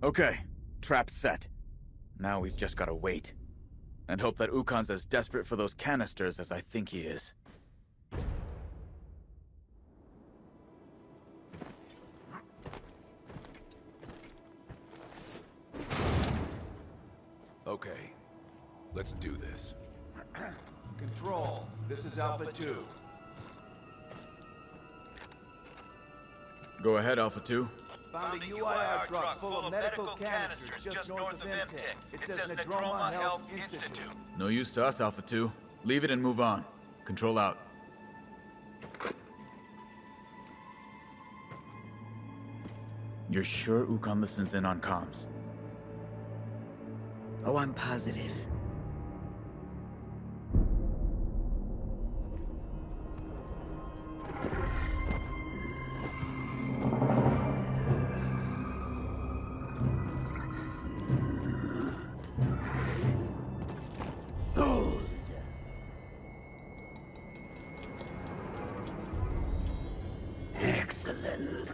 Okay, trap set. Now we've just gotta wait. And hope that Ukon's as desperate for those canisters as I think he is. Okay, let's do this. Control, this is Alpha 2. Go ahead, Alpha 2. Found a UIR truck full of medical canisters just north of MTech. It says Nadroma Health Institute. No use to us, Alpha 2. Leave it and move on. Control out. You're sure Ukon listens in on comms? Oh, I'm positive. Excellent.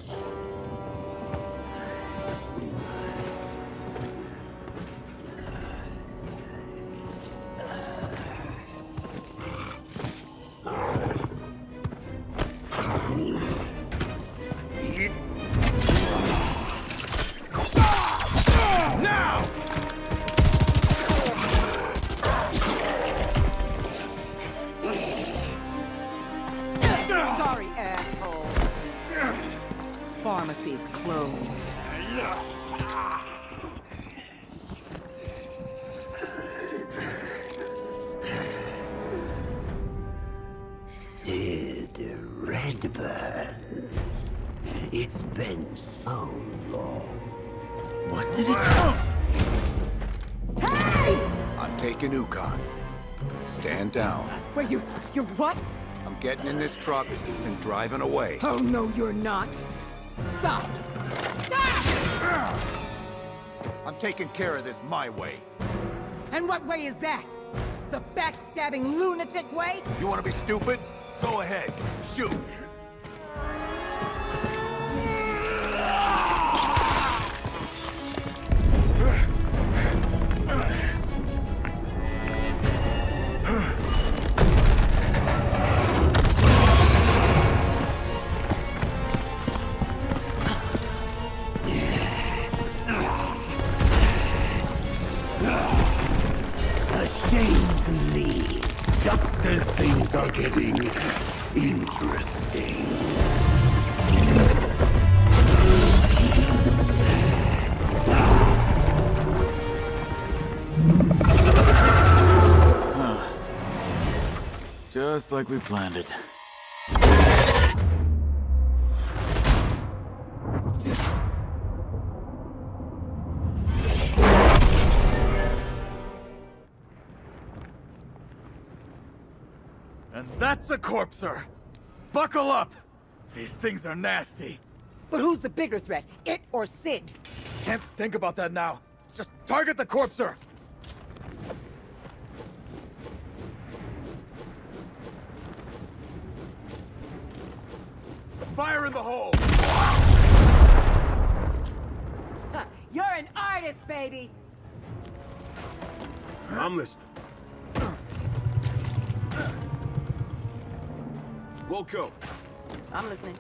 Sorry, asshole. Pharmacy's closed. Sid Redburn. It's been so long. What did he... Hey! I'm taking Ukon. Stand down. Wait, you're what? I'm getting in this truck and driving away. Oh, no, you're not. Stop! Stop! I'm taking care of this my way. And what way is that? The backstabbing lunatic way? You want to be stupid? Go ahead. Shoot. A shame to leave, just as things are getting interesting. Just like we planned it. And that's a corpser! Buckle up! These things are nasty. But who's the bigger threat, it or Sid? Can't think about that now. Just target the corpser! Fire in the hole! You're an artist, baby! I'm listening. Wilco. I'm listening.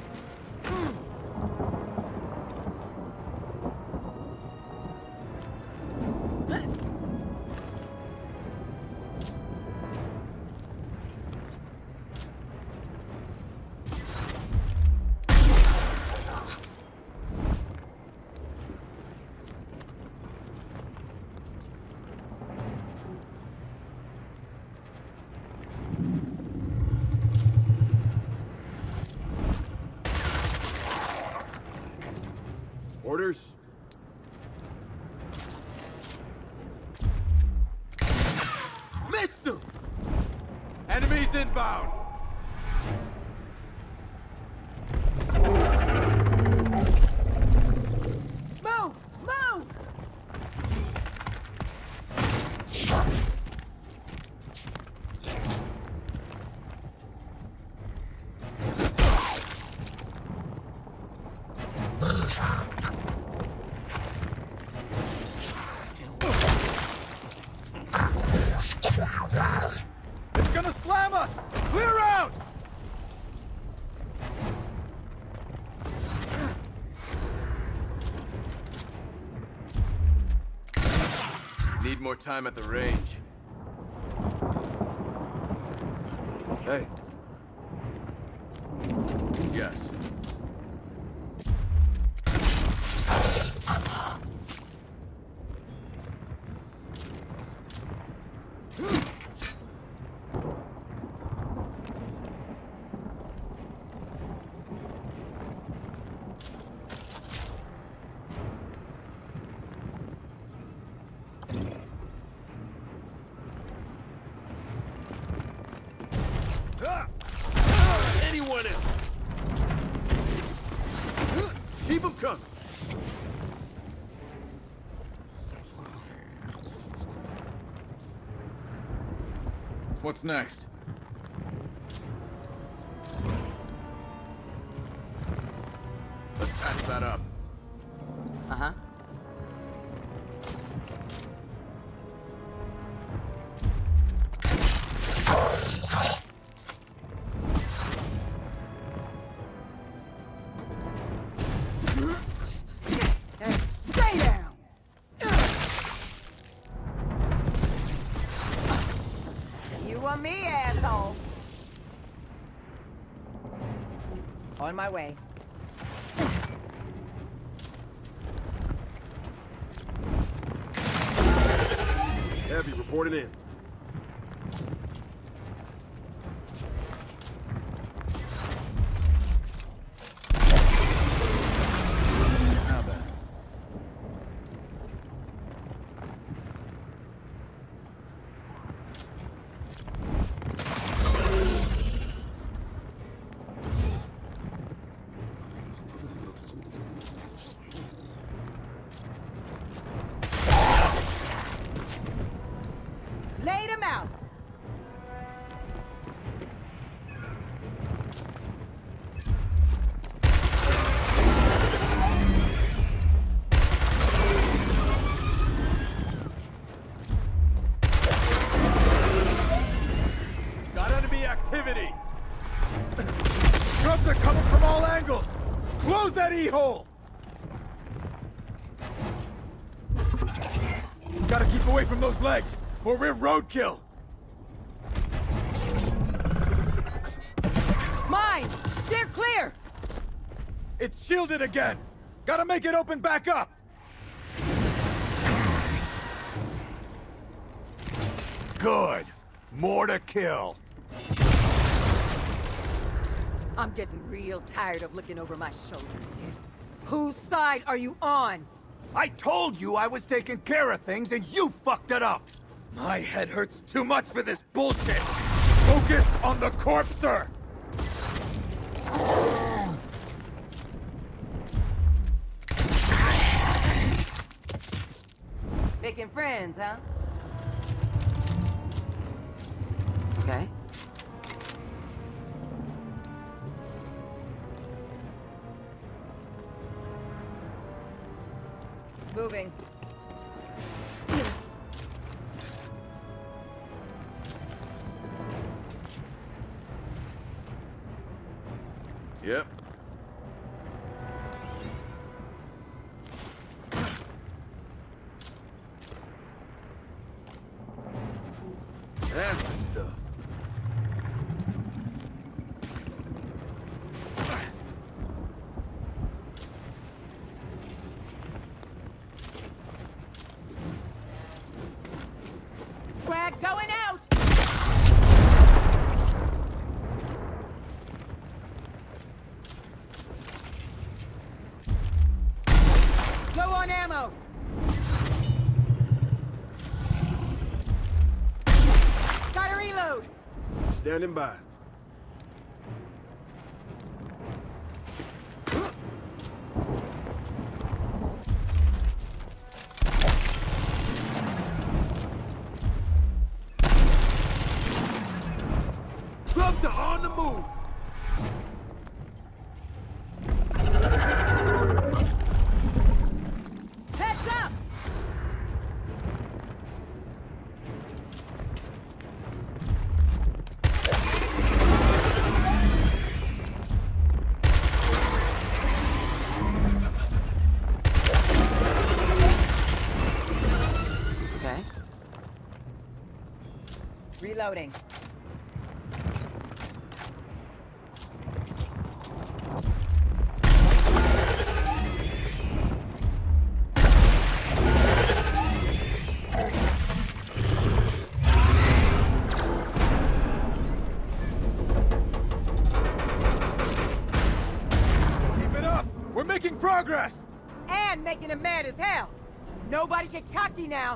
Orders? Missed him! Enemies inbound! Move! Move! Need more time at the range. Hey. Yes. Anyone else? Keep them coming. What's next? Let's patch that up. Uh-huh. Stay down! You want me, asshole? On my way. Heavy reporting in. Now then. Laid him out! Got enemy activity! Grubs are coming from all angles! Close that E-hole! Gotta keep away from those legs, or we're roadkill! Mines! Steer clear! It's shielded again! Gotta make it open back up! Good. More to kill. I'm getting real tired of looking over my shoulder, Sid. Whose side are you on? I told you I was taking care of things and you fucked it up. My head hurts too much for this bullshit! Focus on the corpse, sir! Making friends, huh? Okay. Moving. Yep. That's the stuff. Frag going out! Low on ammo! Gotta reload! Standing by. Clubs are on the move. Heads up! Okay. Reloading. Keep it up! We're making progress! And making him mad as hell. Nobody get cocky now.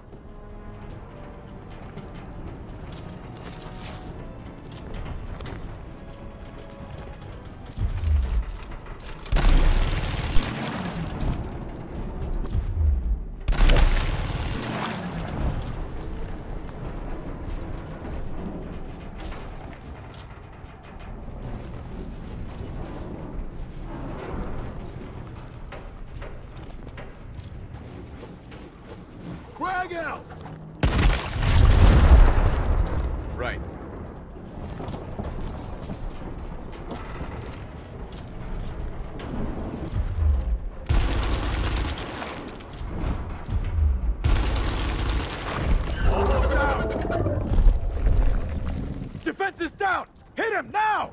Frag out! Right. Almost down! Defense is down! Hit him now!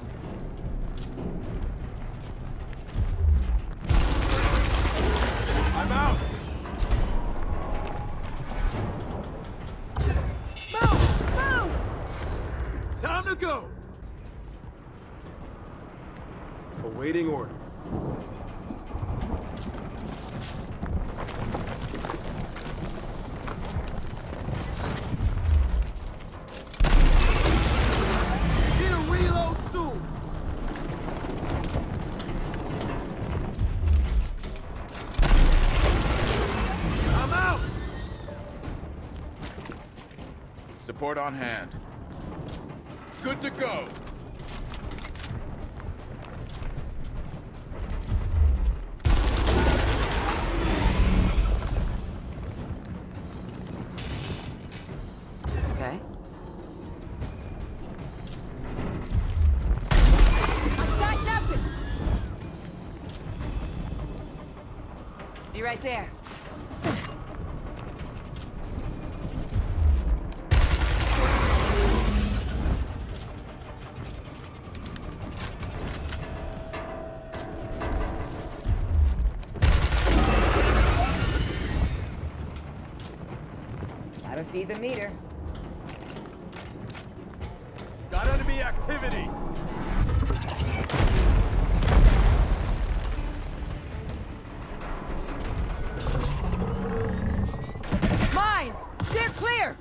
I'm out! Move! Move! Time to go! Awaiting order. Need a reload soon! I'm out! Support on hand. Good to go. Okay. I'm got nothing! Be right there. Gotta feed the meter. Got enemy activity! Mines! Steer clear!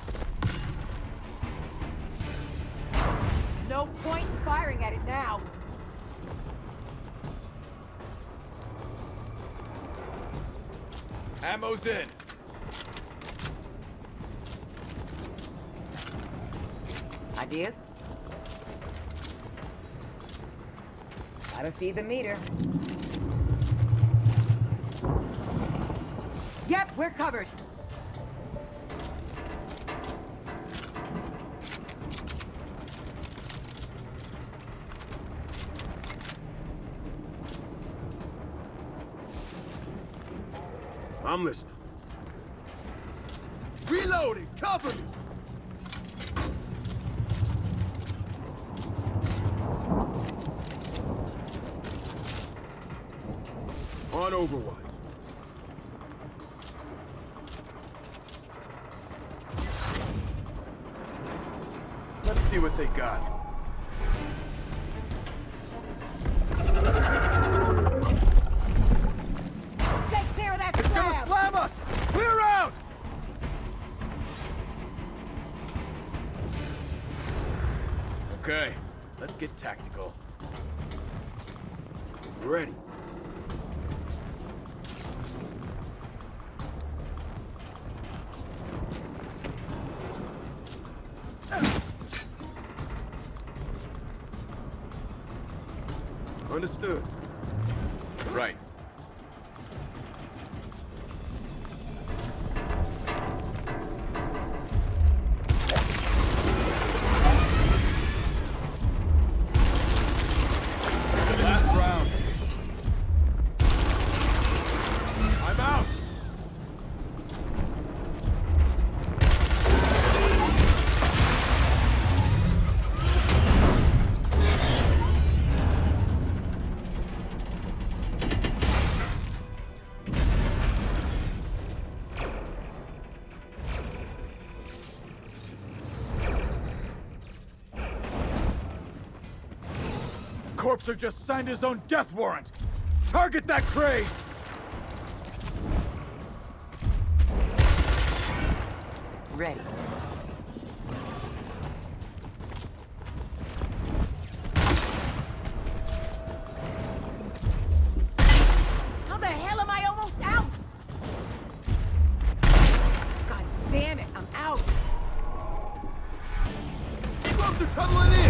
No point in firing at it now. Ammo's in. Ideas? Gotta feed the meter. Yep, we're covered. I'm listening. Reloading! Cover me! On Overwatch. Let's see what they got. Stay clear of that It's gonna slab! slam us! Clear out! Okay, let's get tactical. Ready. Understood. Right. Last round. I'm out. corpser just signed his own death warrant! Target that crane! Ready. How the hell am I almost out? God damn it, I'm out. Clubs are tunneling in!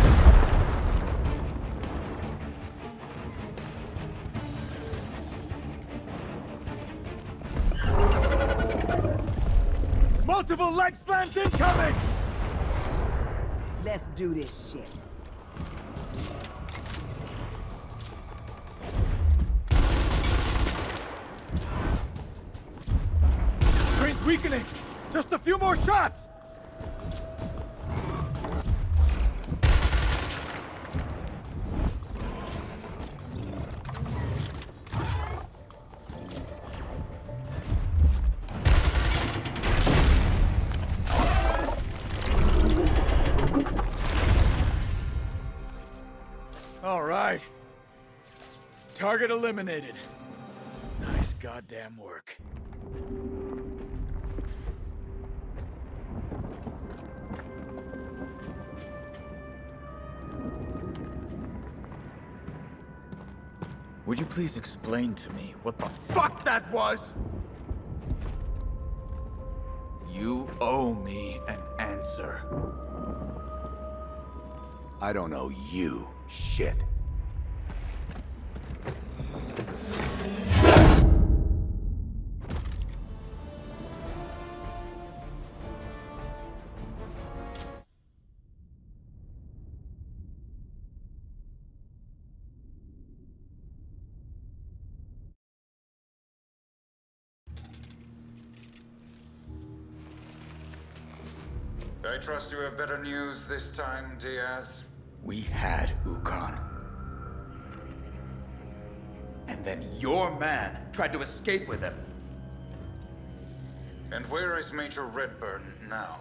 Multiple leg slams incoming! Let's do this shit. Crane's weakening! Just a few more shots! All right. Target eliminated. Nice goddamn work. Would you please explain to me what the fuck that was? You owe me an answer. I don't know you shit. I trust you have better news this time, Diaz. We had Ukon. And then your man tried to escape with him. And where is Major Redburn now?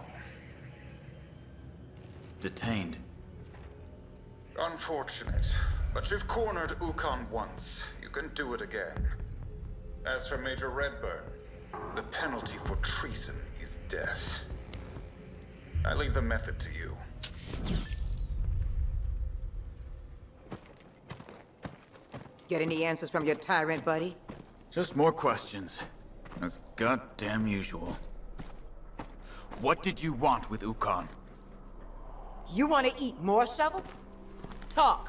Detained. Unfortunate, but you've cornered Ukon once. You can do it again. As for Major Redburn, the penalty for treason is death. I leave the method to you. Get any answers from your tyrant, buddy? Just more questions. As goddamn usual. What did you want with Ukon? You want to eat more, Shovel? Talk.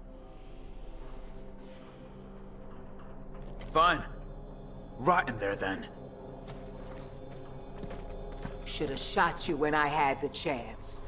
Fine. Rot in there then. Should have shot you when I had the chance.